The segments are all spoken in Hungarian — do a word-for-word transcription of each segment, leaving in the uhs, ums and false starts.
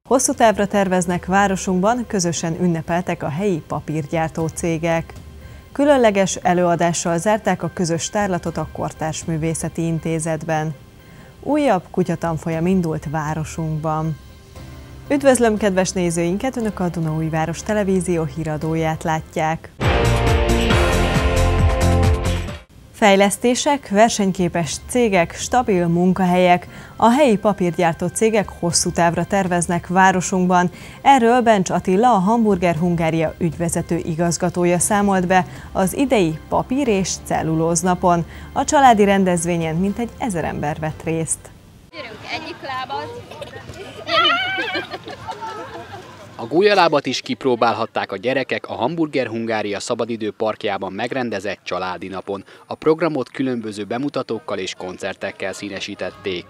Hosszú távra terveznek városunkban, közösen ünnepeltek a helyi papírgyártó cégek. Különleges előadással zárták a közös tárlatot a Kortárs Művészeti Intézetben. Újabb kutyatanfolyam indult városunkban. Üdvözlöm kedves nézőinket, Önök a Dunaújváros Televízió híradóját látják. Fejlesztések, versenyképes cégek, stabil munkahelyek. A helyi papírgyártó cégek hosszú távra terveznek városunkban. Erről Bencs Attila, a Hamburger Hungária ügyvezető igazgatója számolt be az idei papír- és cellulóznapon. A családi rendezvényen mintegy ezer ember vett részt. Gyerünk, egyik lábat! A gólyalábat is kipróbálhatták a gyerekek a Hamburger Hungária szabadidő parkjában megrendezett családi napon. A programot különböző bemutatókkal és koncertekkel színesítették.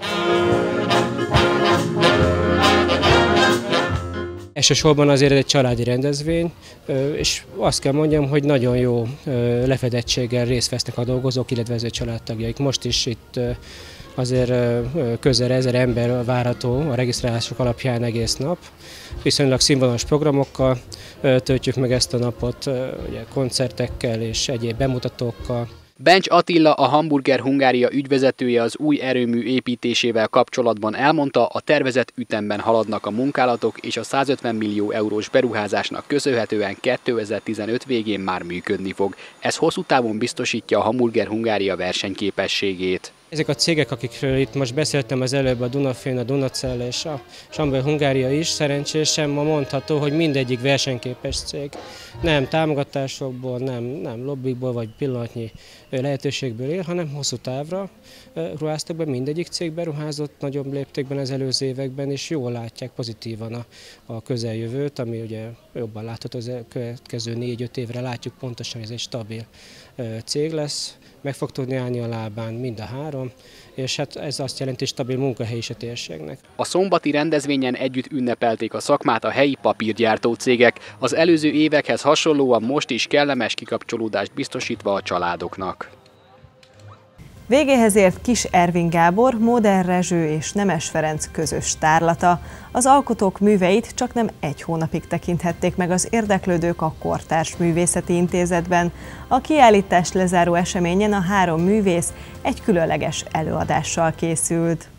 Elsősorban azért egy családi rendezvény, és azt kell mondjam, hogy nagyon jó lefedettséggel részt vesznek a dolgozók, illetve az ő családtagjaik. Most is itt azért közel ezer ember várható a regisztrálások alapján egész nap. Viszonylag színvonalas programokkal töltjük meg ezt a napot, ugye koncertekkel és egyéb bemutatókkal. Bencs Attila, a Hamburger Hungária ügyvezetője az új erőmű építésével kapcsolatban elmondta, a tervezett ütemben haladnak a munkálatok, és a százötven millió eurós beruházásnak köszönhetően kétezer-tizenöt végén már működni fog. Ez hosszú távon biztosítja a Hamburger Hungária versenyképességét. Ezek a cégek, akikről itt most beszéltem az előbb, a Dunafén, a Dunacell és a Hamburger Hungária is, szerencsésen ma mondható, hogy mindegyik versenyképes cég. Nem támogatásokból, nem, nem lobbikból vagy pillanatnyi lehetőségből él, hanem hosszú távra ruháztak be, mindegyik cég beruházott nagyobb léptékben az előző években, és jól látják pozitívan a, a közeljövőt, ami ugye jobban látható az következő négy-öt évre látjuk pontosan, hogy ez egy stabil cég lesz, meg fog tudni állni a lábán mind a három, és hát ez azt jelenti, hogy stabil munkahely is a térségnek. A szombati rendezvényen együtt ünnepelték a szakmát a helyi papírgyártó cégek, az előző évekhez hasonlóan most is kellemes kikapcsolódást biztosítva a családoknak. Végéhez ért Kis Ervin Gábor, Móder Rezső és Nemes Ferenc közös tárlata. Az alkotók műveit csaknem egy hónapig tekinthették meg az érdeklődők a Kortárs Művészeti Intézetben. A kiállítást lezáró eseményen a három művész egy különleges előadással készült.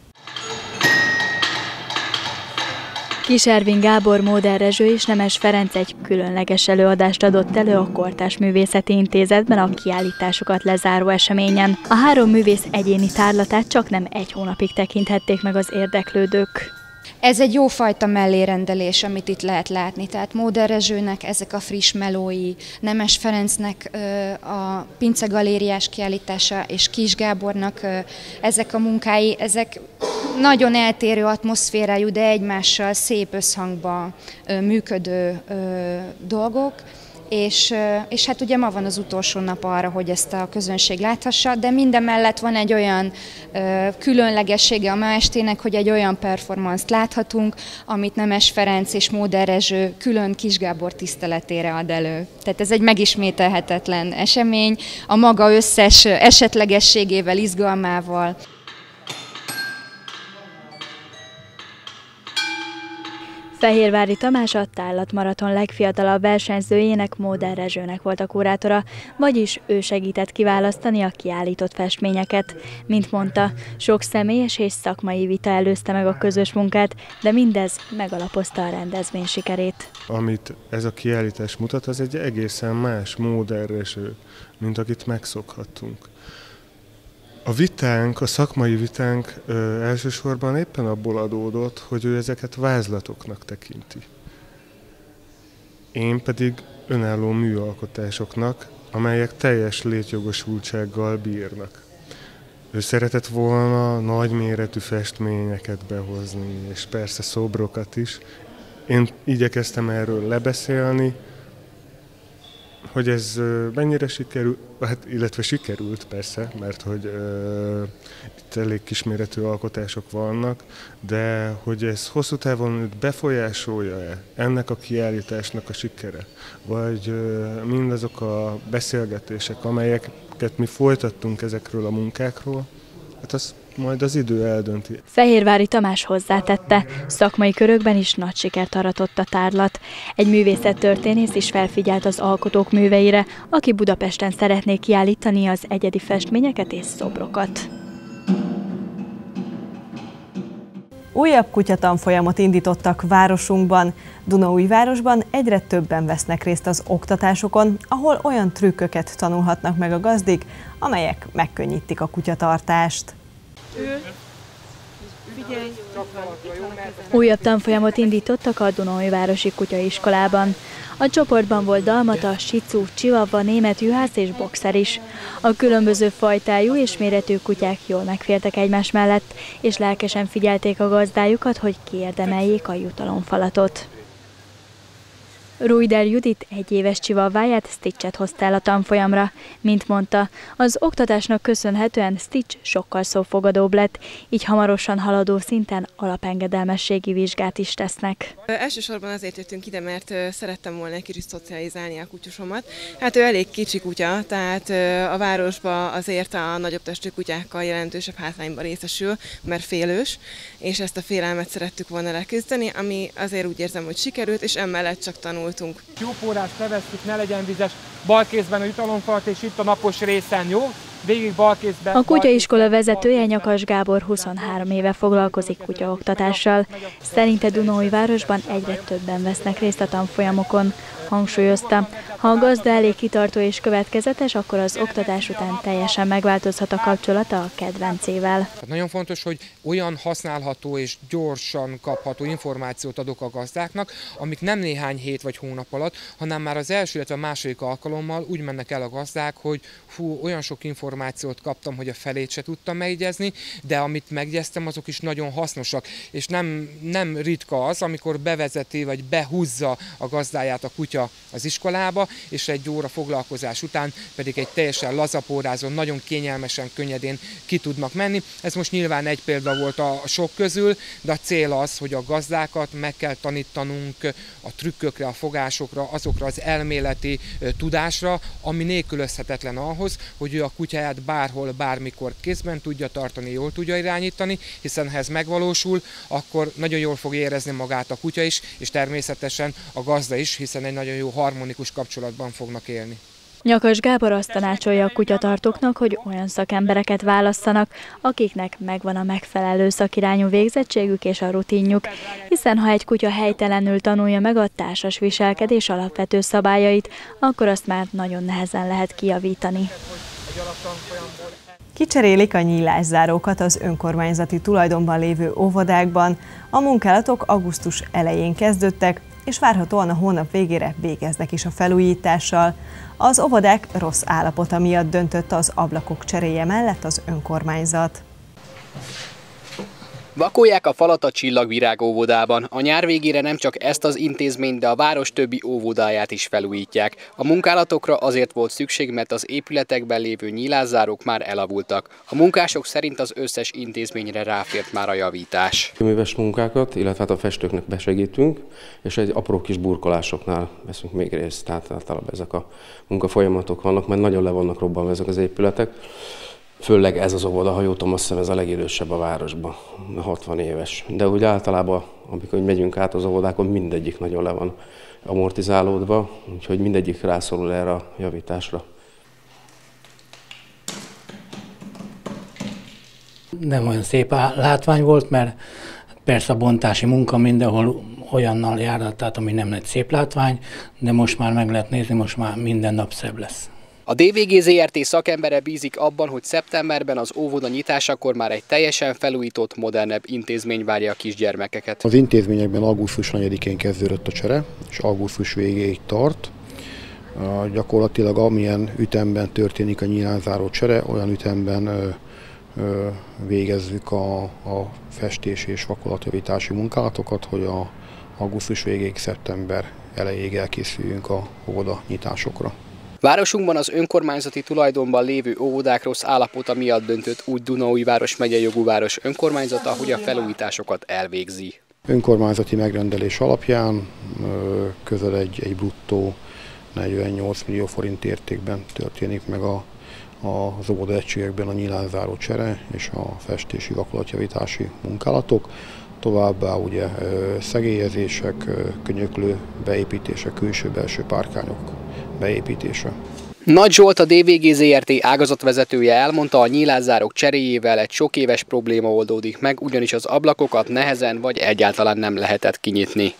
Kis Ervin Gábor, Móder Rezső és Nemes Ferenc egy különleges előadást adott elő a Kortárs Művészeti Intézetben a kiállításokat lezáró eseményen. A három művész egyéni tárlatát csaknem egy hónapig tekinthették meg az érdeklődők. Ez egy jófajta mellérendelés, amit itt lehet látni. Tehát Móder Rezsőnek ezek a friss melói, Nemes Ferencnek a Pince galériás kiállítása és Kis Gábornak ezek a munkái, ezek nagyon eltérő atmoszférájú, de egymással szép összhangban működő dolgok. És, és hát ugye ma van az utolsó nap arra, hogy ezt a közönség láthassa, de mindemellett van egy olyan ö, különlegessége a ma estének, hogy egy olyan performance-t láthatunk, amit Nemes Ferenc és Móder Rezső külön Kis Gábor tiszteletére ad elő. Tehát ez egy megismételhetetlen esemény, a maga összes esetlegességével, izgalmával. Fehérvári Tamás, a tárlatmaraton legfiatalabb versenyzőjének, Móder Rezsőnek volt a kurátora, vagyis ő segített kiválasztani a kiállított festményeket. Mint mondta, sok személyes és szakmai vita előzte meg a közös munkát, de mindez megalapozta a rendezvény sikerét. Amit ez a kiállítás mutat, az egy egészen más Móder Rezső, mint akit megszokhattunk. A vitánk, a szakmai vitánk ö, elsősorban éppen abból adódott, hogy ő ezeket vázlatoknak tekinti. Én pedig önálló műalkotásoknak, amelyek teljes létjogosultsággal bírnak. Ő szeretett volna nagyméretű festményeket behozni, és persze szobrokat is. Én igyekeztem erről lebeszélni, hogy ez mennyire sikerült, hát, illetve sikerült persze, mert hogy uh, itt elég kisméretű alkotások vannak, de hogy ez hosszú távon őt befolyásolja-e ennek a kiállításnak a sikere, vagy uh, mindazok a beszélgetések, amelyeket mi folytattunk ezekről a munkákról, hát az majd az idő eldönti. Fehérvári Tamás hozzátette, szakmai körökben is nagy sikert aratott a tárlat. Egy művészettörténész is felfigyelt az alkotók műveire, aki Budapesten szeretné kiállítani az egyedi festményeket és szobrokat. Újabb kutyatanfolyamot indítottak városunkban. Dunaújvárosban egyre többen vesznek részt az oktatásokon, ahol olyan trükköket tanulhatnak meg a gazdik, amelyek megkönnyítik a kutyatartást. Újabb tanfolyamot indítottak a Dunaújvárosi Kutyaiskolában. A csoportban volt dalmata, sicu, csivavva, német juhász és boxer is. A különböző fajtájú és méretű kutyák jól megfértek egymás mellett, és lelkesen figyelték a gazdájukat, hogy kiérdemeljék a jutalomfalatot. Rújder Judit egy éves csivavváját, Stitchet hozta el a tanfolyamra. Mint mondta, az oktatásnak köszönhetően Stitch sokkal szófogadóbb lett, így hamarosan haladó szinten alapengedelmességi vizsgát is tesznek. Elsősorban azért jöttünk ide, mert szerettem volna egy kicsit szocializálni a kutyusomat. Hát ő elég kicsi kutya, tehát a városban azért a nagyobb testű kutyákkal jelentősebb hátrányban részesül, mert félős, és ezt a félelmet szerettük volna leküzdeni, ami azért úgy érzem, hogy sikerült, és emellett csak tanul. Jó forrást levesszük, ne legyen vizes, bal kézben a jutalomfalat, és itt a napos részen, jó? Végig bal kézben. A kutyaiskola vezetője, Nyakas Gábor huszonhárom éve foglalkozik kutyaoktatással. Szerinte Dunaújvárosban egyre többen vesznek részt a tanfolyamokon. Hangsúlyozta, ha a gazda elég kitartó és következetes, akkor az oktatás után teljesen megváltozhat a kapcsolata a kedvencével. Nagyon fontos, hogy olyan használható és gyorsan kapható információt adok a gazdáknak, amik nem néhány hét vagy hónap alatt, hanem már az első, illetve a második alkalommal úgy mennek el a gazdák, hogy fú, olyan sok információt kaptam, hogy a felét se tudtam megjegyezni, de amit megjegyeztem, azok is nagyon hasznosak. És nem, nem ritka az, amikor bevezeti vagy behúzza a gazdáját a kutya az iskolába, és egy óra foglalkozás után pedig egy teljesen lazapórázon, nagyon kényelmesen, könnyedén ki tudnak menni. Ez most nyilván egy példa volt a sok közül, de a cél az, hogy a gazdákat meg kell tanítanunk a trükkökre, a fogásokra, azokra az elméleti tudásra, ami nélkülözhetetlen ahhoz, hogy ő a kutyáját bárhol, bármikor kézben tudja tartani, jól tudja irányítani, hiszen ha ez megvalósul, akkor nagyon jól fog érezni magát a kutya is, és természetesen a gazda is, hiszen egy nagyon jó harmonikus kapcsolatban fognak élni. Nyakas Gábor azt tanácsolja a kutyatartóknak, hogy olyan szakembereket válasszanak, akiknek megvan a megfelelő szakirányú végzettségük és a rutinjuk, hiszen ha egy kutya helytelenül tanulja meg a társas viselkedés alapvető szabályait, akkor azt már nagyon nehezen lehet kijavítani. Kicserélik a nyílászárókat az önkormányzati tulajdonban lévő óvodákban. A munkálatok augusztus elején kezdődtek, és várhatóan a hónap végére végeznek is a felújítással. Az óvodák rossz állapota miatt döntött az ablakok cseréje mellett az önkormányzat. Vakolják a falat a Csillagvirág óvodában. A nyár végére nem csak ezt az intézményt, de a város többi óvodáját is felújítják. A munkálatokra azért volt szükség, mert az épületekben lévő nyílászárók már elavultak. A munkások szerint az összes intézményre ráfért már a javítás. Műves munkákat, illetve hát a festőknek besegítünk, és egy apró kis burkolásoknál veszünk még részt, tehát általában ezek a munkafolyamatok vannak, mert nagyon le vannak robbanva ezek az épületek. Főleg ez az óvoda, ha jól tudom, azt hiszem ez a legidősebb a városban, hatvan éves. De úgy általában, amikor megyünk át az óvodákon, mindegyik nagyon le van amortizálódva, úgyhogy mindegyik rászorul erre a javításra. Nem olyan szép látvány volt, mert persze a bontási munka mindenhol olyannal jár, tehát ami nem egy szép látvány, de most már meg lehet nézni, most már minden nap szebb lesz. A dé vé gé zé er té szakembere bízik abban, hogy szeptemberben az óvoda nyitásakor már egy teljesen felújított, modernebb intézmény várja a kisgyermekeket. Az intézményekben augusztus negyedikén kezdődött a csere, és augusztus végéig tart. Gyakorlatilag amilyen ütemben történik a nyílászáró csere, olyan ütemben ö, ö, végezzük a, a festés és vakolatjavítási munkálatokat, hogy a augusztus végéig, szeptember elejéig elkészüljünk a óvoda nyitásokra. Városunkban az önkormányzati tulajdonban lévő óvodák rossz állapota miatt döntött úgy Dunaújváros megye jogú város önkormányzata, hogy a felújításokat elvégzi. Önkormányzati megrendelés alapján közel egy, egy bruttó negyvennyolc millió forint értékben történik meg a, az óvodaegységekben a nyílázáró csere és a festési vakolatjavítási munkálatok. Továbbá ugye szegélyezések, könyöklő beépítése, külső-belső párkányok beépítése. Nagy Zsolt, a dé vé gé zé er té ágazatvezetője elmondta, a nyílászárok cseréjével egy sok éves probléma oldódik meg, ugyanis az ablakokat nehezen vagy egyáltalán nem lehetett kinyitni.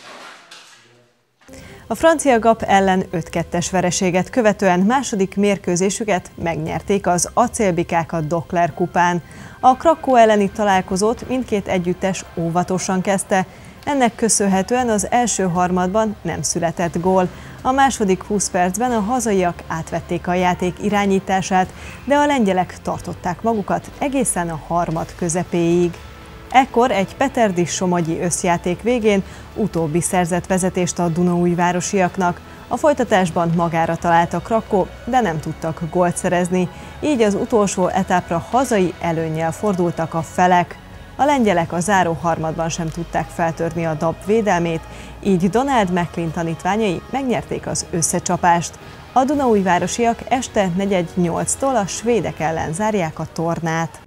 A francia gáp ellen öt kettes vereséget követően második mérkőzésüket megnyerték az acélbikák a Dokler kupán. A Krakó elleni találkozót mindkét együttes óvatosan kezdte, ennek köszönhetően az első harmadban nem született gól. A második húsz percben a hazaiak átvették a játék irányítását, de a lengyelek tartották magukat egészen a harmad közepéig. Ekkor egy peterdi-somogyi összjáték végén utóbbi szerzett vezetést a dunaújvárosiaknak. A folytatásban magára talált a Krakó, de nem tudtak gólt szerezni, így az utolsó etapra hazai előnnyel fordultak a felek. A lengyelek a záró harmadban sem tudták feltörni a dab védelmét, így Donald McLean tanítványai megnyerték az összecsapást. A dunaújvárosiak este negyed nyolctól a svédek ellen zárják a tornát.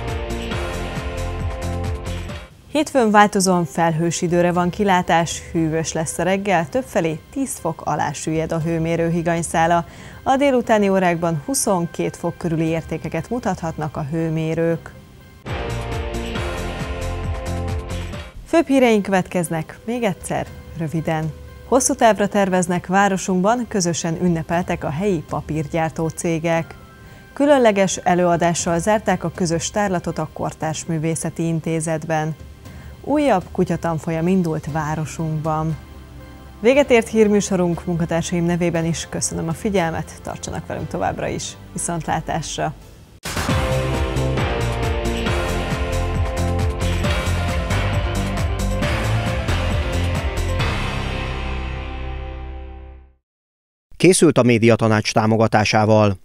Hétfőn változóan felhős időre van kilátás, hűvös lesz a reggel, többfelé tíz fok alá süllyed a hőmérő higanyszála. A délutáni órákban huszonkét fok körüli értékeket mutathatnak a hőmérők. Főbb híreink következnek, még egyszer, röviden. Hosszú távra terveznek városunkban, közösen ünnepeltek a helyi papírgyártó cégek. Különleges előadással zárták a közös tárlatot a Kortárs Művészeti Intézetben. Újabb kutyatanfolyam indult városunkban. Véget ért hírműsorunk, munkatársaim nevében is köszönöm a figyelmet, tartsanak velünk továbbra is. Viszontlátásra! Készült a Médiatanács támogatásával.